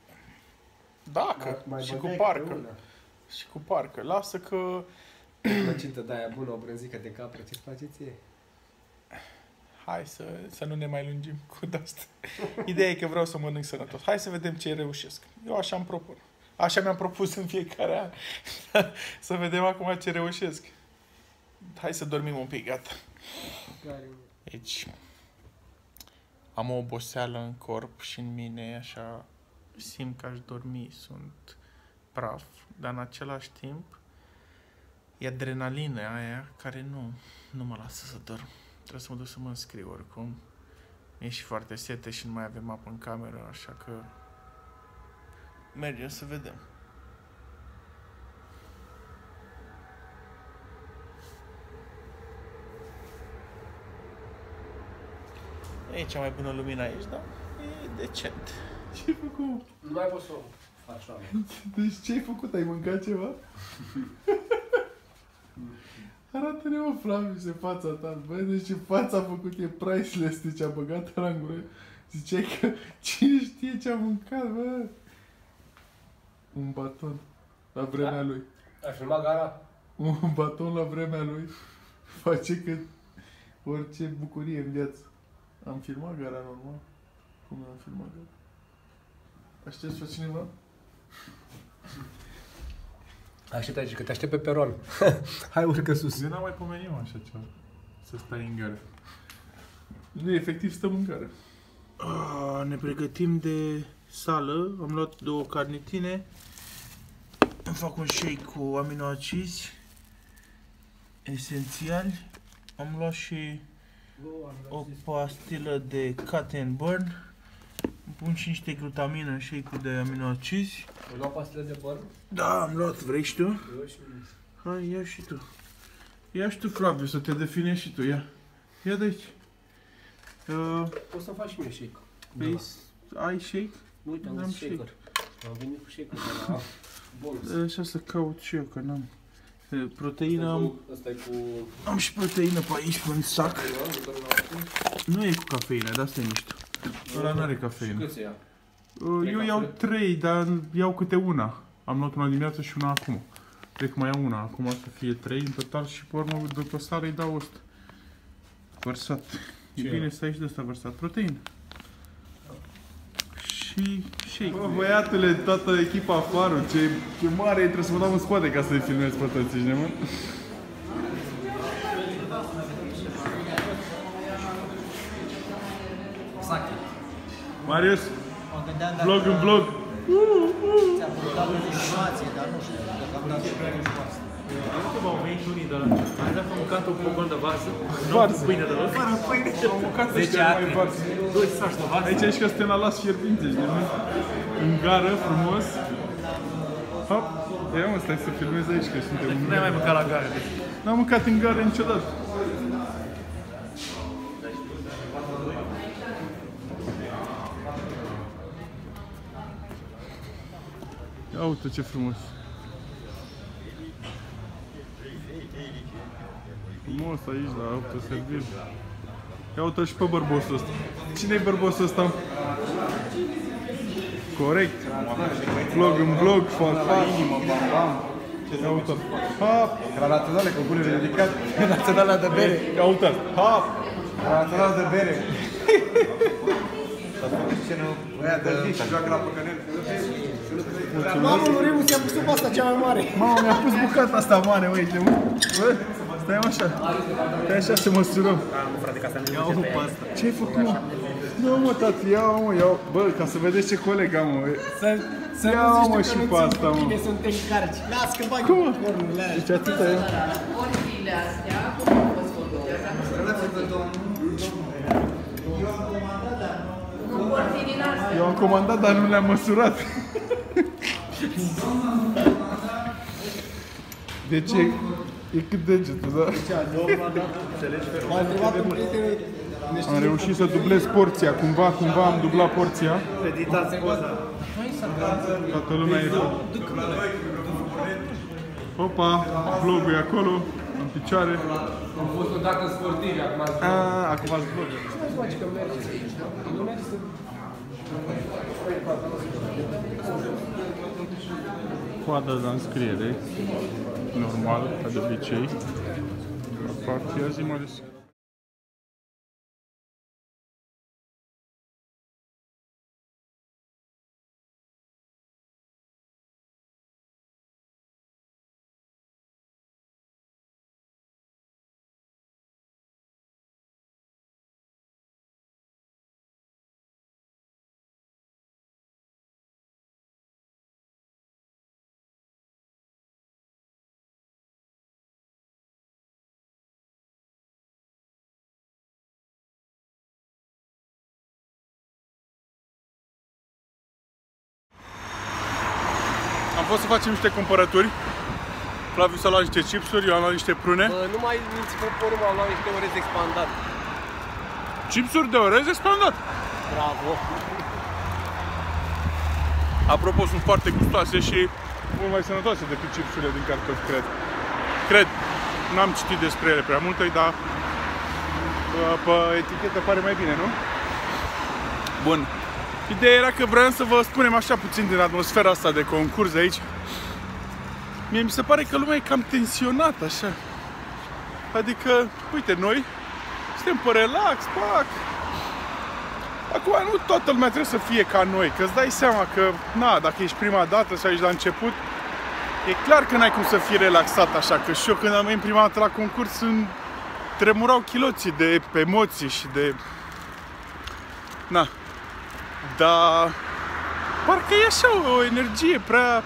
Dacă, mai și cu parcă. Și cu parcă. Lasă că... Plăcintă de aia bună, o brânzică de capră, ce-ți place ție? Hai să, să nu ne mai lungim cu asta. Ideea e că vreau să mănânc sănătos. Hai să vedem ce reușesc. Eu așa îmi propun. Așa mi-am propus în fiecare an. Să vedem acum ce reușesc. Hai să dormim un pic, gata. Deci, am o oboseală în corp și în mine, așa, simt că aș dormi, sunt praf, dar în același timp e adrenalină aia care nu, nu mă lasă să dorm. Trebuie să mă duc să mă înscriu oricum. E și foarte sete și nu mai avem apă în cameră, așa că mergem să vedem. E cea mai bună lumină aici, dar e decent. Ce-ai făcut? Nu mai pot să o faci oameni. Deci ce-ai făcut? Ai mâncat ceva? Arată-ne, mă, Flavius, fața ta. Băi, deci ce fața a făcut e priceless, deci a băgat la gură. Ziceai că cine știe ce a mâncat, bă? Un baton la vremea da. lui. Ai filmat gara? Un baton la vremea lui face că orice bucurie în viață. Am filmat gara normal. Cum am filmat gara? Aștepți pe cineva? Aștept aici, că te aștept pe peron. Hai, urcă sus. Eu n-am mai pomenit așa ceva. Să stai în gară. Nu, efectiv stăm în gară. Ah, ne pregătim de sală. Am luat două carnitine. Îmi fac un shake cu aminoacizi esențiali. Am luat și o pastilă de cut and burn. Îmi pun și niște glutamină în shake-ul de aminoacizi. Ai luat pastilă de burn? Da, am luat. Vrei și tu? Hai, ia și tu. Ia și tu, Flaviu, să te definești și tu. Ia. Ia de aici. Uh, Poți să faci și mie shake. Păi, ai shake? Uite, am găsit shaker. Am venit cu shaker de la bonus. Așa să caut și eu, că n-am. Proteină am... Asta e cu... Am și proteină pe aici, pe în sac. Nu e cu cafeină, dar asta e mișto. Ăla n-are cafeină. Și cât se ia? Eu iau trei, dar iau câte una. Am luat una dimineață și una acum. Cred că mai iau una, acum să fie trei în total și pe urmă după sară îi dau ăsta. Vărsat. E bine să ai și de ăsta vărsat. Proteină. Și shake. Bă, băiatule, toată echipa afară, ce, ce mare e, trebuie să mă dau în spate ca să-i filmez pe toți, ești nemân? Exact. Marius, vlog în vlog. Ți-am făcut o legislație, dar nu știu, dacă am dat și pe legislație. Cum au venit unii de la... Ai dat mâncat o pogon de varză? Varză. Nu, pâine de varză. Fără pâine. Am mâncat ăștia mai varză. Doi saci de varză. Aici ești că suntem la las fierbinte, ești nemân? În gară, frumos. Hop. Ia mă, stai să filmez aici, că suntem în Nu ai mai mâncat la gară. N-am mâncat în gară niciodată. Ia uite ce frumos. Frumos aici la autoserviz. Ia uite și pe bărbosul ăsta. Cine-i bărbosul ăsta? Corect. Vlog în vlog, fac fac. Ia uite. Hop. La naționale, cu bulele ridicat. Naționala de bere. Ia uite. Hop. La naționala de bere. Băia de zi și joacă la păcănel. Mamă, Lorimu, ți-a pus supa asta cea mai mare. Mamă, mi-a pus bucata asta mare, uite, mă. Bă, stai așa. Stai așa să măsurăm. Ia o pe asta. Ce-ai făcut, mă? Nu, mă, tati, ia, mă, ia. Bă, ca să vedeți ce coleg am, mă. Să, Ia mă și pe asta, mă. Bine să te încarci. Las că bagi cornurile alea. Deci atâta e. Porțile astea, cum au fost făcute? Nu porții din astea. Eu am comandat, dar nu le-am măsurat. Deci e, e cât degetul, da? M-a întrebat un prieten. Am reușit să dublez porția, cumva, cumva am dublat porția. Editați poza. Toată lumea e... Opa, vlogul e acolo, în picioare. Am fost odată sportivi, acum ați Aaaa, acum ați vlog. Ce mai face că merge? Nu merge să... Coada de înscriere, normal, ca de obicei. La partea zi mai ales. Am fost să facem niște cumpărături. Flaviu s-a luat niște chipsuri, eu am luat niște prune. Bă, nu mai minți poporul, m-am luat niște orez expandat. Chipsuri de orez expandat. Bravo! Apropo, sunt foarte gustoase și mult mai sănătoase decât chipsurile din cartofi, cred. Cred. N-am citit despre ele prea multe, dar pe etichetă pare mai bine, nu? Bun. Ideea era că vreau să vă spunem așa puțin din atmosfera asta de concurs de aici. Mie mi se pare că lumea e cam tensionată, așa. Adică, uite, noi suntem pe relax, pac. Acum nu toată lumea trebuie să fie ca noi, că îți dai seama că, na, dacă ești prima dată sau ești la început, e clar că n-ai cum să fii relaxat așa, că și eu când am venit prima dată la concurs îmi tremurau chiloții de emoții și de... Na. Dar parcă e așa o energie prea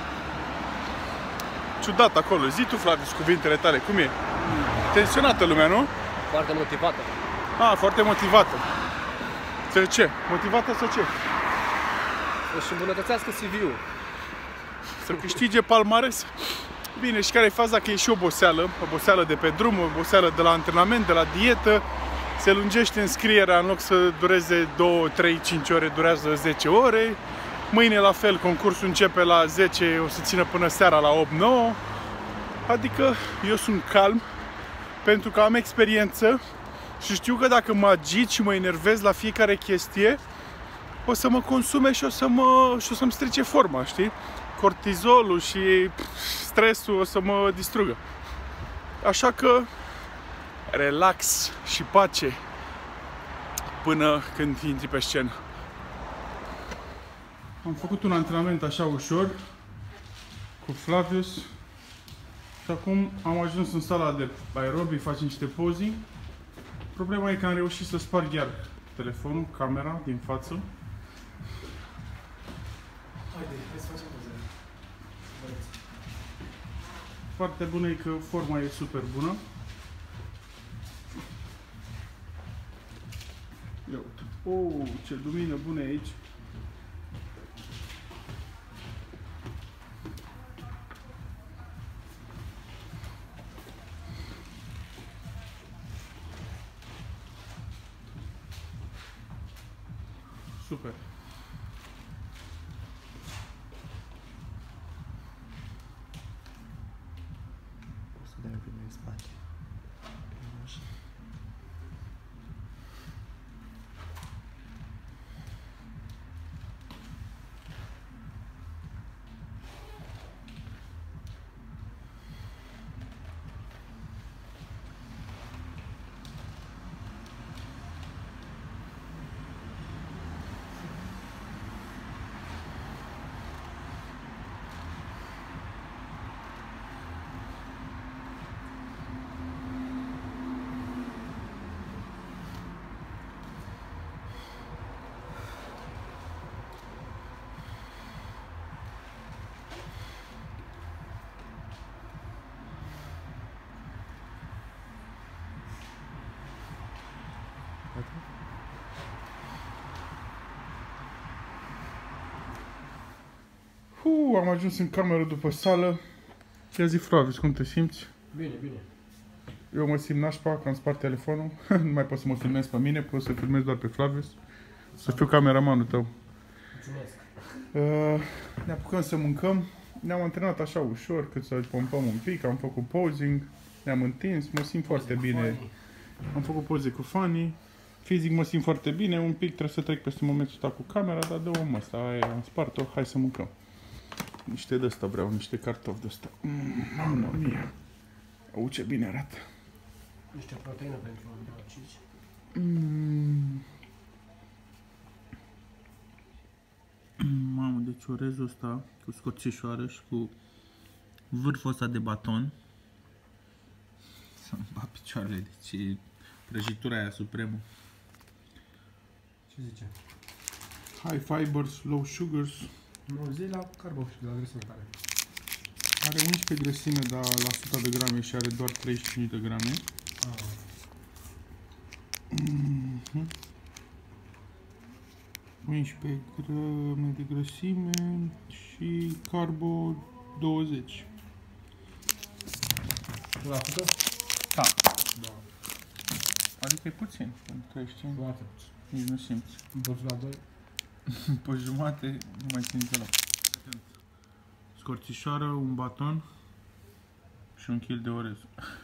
ciudată acolo. Zi tu, Flavius, cuvintele tale, cum e? Tensionată lumea, nu? Foarte motivată. Ah, foarte motivată. Să ce? Motivată să ce? Să-și îmbunătățească C V-ul. Să câștige palmares. Bine, și care e faza? Că e și oboseală. Oboseală de pe drum, oboseală de la antrenament, de la dietă. Se lungește înscrierea, în loc să dureze două, trei, cinci ore, durează zece ore. Mâine la fel, concursul începe la zece, o să țină până seara la opt nouă. Adică eu sunt calm, pentru că am experiență și știu că dacă mă agit și mă enervez la fiecare chestie, o să mă consume și o să mă, și o să-mi strice forma, știi? Cortizolul și stresul o să mă distrugă. Așa că relax și pace până când intri pe scenă. Am făcut un antrenament așa ușor cu Flavius și acum am ajuns în sala de aerobic, facem niște pozi. Problema e că am reușit să sparg iar telefonul, camera din față. Haide, hai să facem poze. Partea bună e că forma e super bună. Ia uite. Oh, ce lumină bună e aici. Super. O să dai un pic mai în spate. Așa. Uh, am ajuns în cameră după sală. Ce-a zis Flavius, cum te simți? Bine, bine. Eu mă simt nașpa, că am spart telefonul. Nu mai pot să mă filmez pe mine, pot să filmez doar pe Flavius. Să fiu cameramanul tău. Mulțumesc. Uh, ne apucăm să mâncăm. Ne-am antrenat așa ușor, cât să pompăm un pic, am făcut posing, ne-am întins, mă simt foarte bine. Am făcut poze cu Fanny. Fizic mă simt foarte bine, un pic trebuie să trec peste momentul ăsta cu camera, dar de omul ăsta, aia am spart-o, hai să mâncăm. Niște de ăsta vreau, niște cartofi de ăsta. Mm, mamă mie. Au, ce bine arată. Niște proteină pentru cici. Mm. Mamă, deci orezul ăsta cu scorțișoară și cu vârful ăsta de baton. Să-mi bat picioarele, deci e prăjitura aia supremă. Ce zice? High fibers, low sugars. Nu, zi la carbo și la grăsime care. Are unsprezece grăsime, dar la o sută de grame și are doar treizeci și cinci de grame. Ah. Mm-hmm. unsprezece grame de grăsime și carbo douăzeci. La făcut? Da. Da. Adică e puțin, treizeci și cinci. Foarte puțin. Nici nu simți. Poți la doi? Pe jumate nu mai simți ăla. Scorțișoară, un baton și un kil de orez.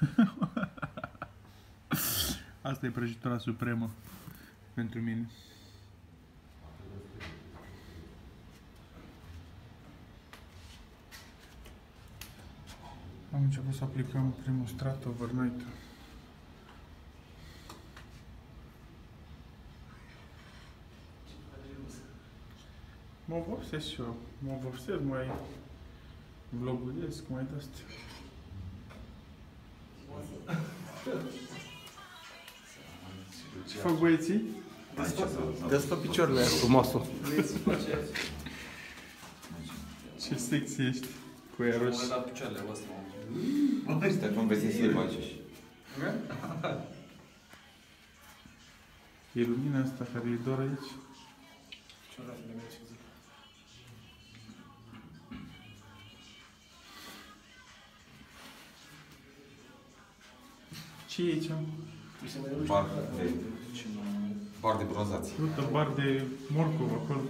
Asta e prăjitura supremă pentru mine. Am început să aplicăm primul strat overnight. Mă vopsesc și eu. Mă vopsesc, mai vloguiesc, mai de-astea. Ce fac băieții? Dă-ți pe picioarele aia frumoasă. Ce sexy ești cu aia roșii. Mă la picioarele voastre. Bă, stai cum vezi să le faci. E lumina asta care e doar aici. Ce e aici? Bar de... Bar de bronzați. Uite, bar de morcov acolo.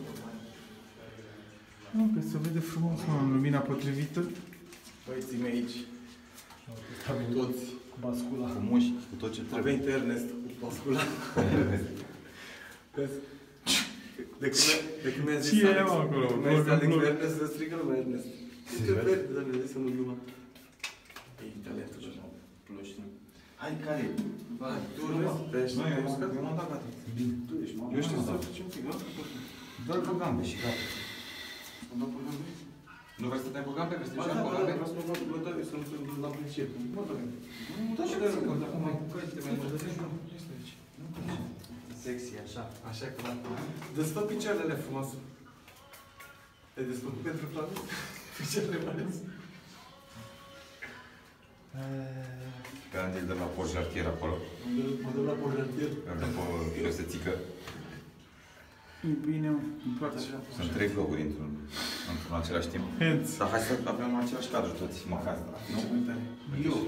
Nu, că se vede frumos, mă, în lumina potrivită. Băieții mei aici. Toți. Cu bascula. Cu mușchi, cu tot ce A trebuie. venit Ernest cu bascula. De când, de când mi-a zis Ce e, Alex, mă, acolo? de când mi-a zis Vlog, Alex vlog. Ernest, să strigă lumea Ernest. Ce verde, doamne, să nu gluma. E talentul ăla. Plușni. Hai, care? Ba, tu Ernest? Pe ăștia te-ai uscat? Eu m-am dat gata. Tu ești, mă. Eu știu să faci un pic, gata? Dă-l pe gambe și gata. Am dat pe gambe? Nu vrei să te pe gambe? Vrei să te Ba duci da, pe ba da, gambe? vreau să mă fac bă, da, eu să nu la principiu. Bă, da. Da, și de rând, dacă mai apucai să te mai mult. Este aici. Sexy, așa. Așa că da. Desfă picioarele frumoase. Te desfăcut pentru Flavius? Picioarele mai ales. Pe Angel de la Port Jartier acolo. Mă duc la porjantier. Îl dă pe o sățică. E bine, îmi place. Sunt trei vloguri într-un într-un același timp. Hands. Dar hai să avem același cadru toți, măcar. Nu? Eu.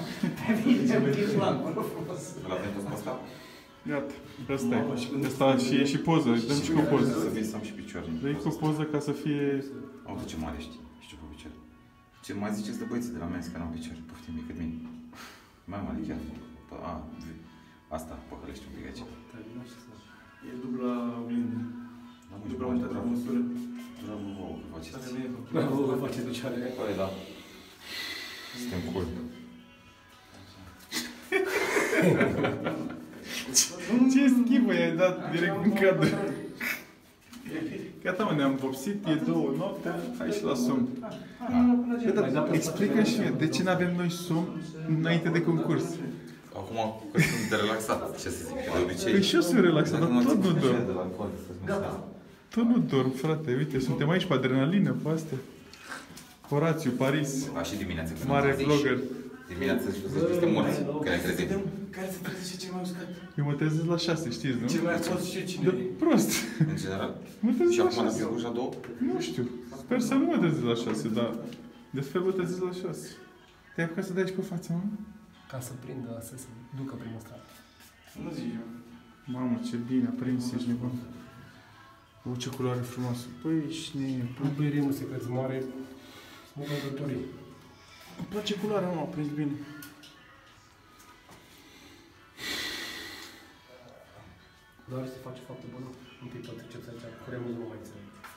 Îl avem toți pe ăsta? Gata, ăsta e. Ăsta și e și poză, dăm și cu poză. Să vezi să am și picioare. Dă-i cu poză ca să fie... Auzi ce mare ești. Știu pe picioare. Ce mai ziceți de băieții de la mens că n-au picioare? Poftim decât mine. Mai mare chiar. A, asta, păcălești un pic aici. E dubla oglindă. Da, mă, Dubla bravo, unitate de bravo. măsură. Bravo, vouă, că faceți. Bravo, vă face picioare. Păi, da. Suntem cool. Ce schimbă i-ai dat direct în cadru? Gata, mă, ne-am vopsit, e două noapte, hai și la somn. Explică și mie, de ce n-avem noi somn înainte de concurs? Acum că sunt de relaxat, ce să zic, că de obicei... Păi și eu sunt relaxat, dar tot nu dorm. De la alcool, să-ți mesaj. Tot nu dorm, frate, uite, suntem aici pe adrenalină, pe astea. Horațiu, Paris, A, și dimineața când mare am zis, vlogger. Dimineața și zici că suntem morți, că ne-ai trezit. Care se trezește cel mai uscat? Eu mă trezesc la șase, știți, nu? Cel mai fost și cine Da, e? prost. În general. Mă trezesc Și la acum șase. dacă e la două? Nu știu. Sper să nu mă trezesc la șase, dar de fel mă trezesc la șase. Te-ai apucat să dai aici pe față, mă? Ca să prindă, să se ducă primul strat. Nu zic eu. Mamă, ce bine a prins, ești nebun. O, ce culoare frumoasă. Păi, ești nebun. Nu pe rimul se că-ți moare smugătorii. Îmi place culoarea, mă, a prins bine. Doar se face foarte bună. Un pic pe triceps aici, cu remul nu mai înțeleg.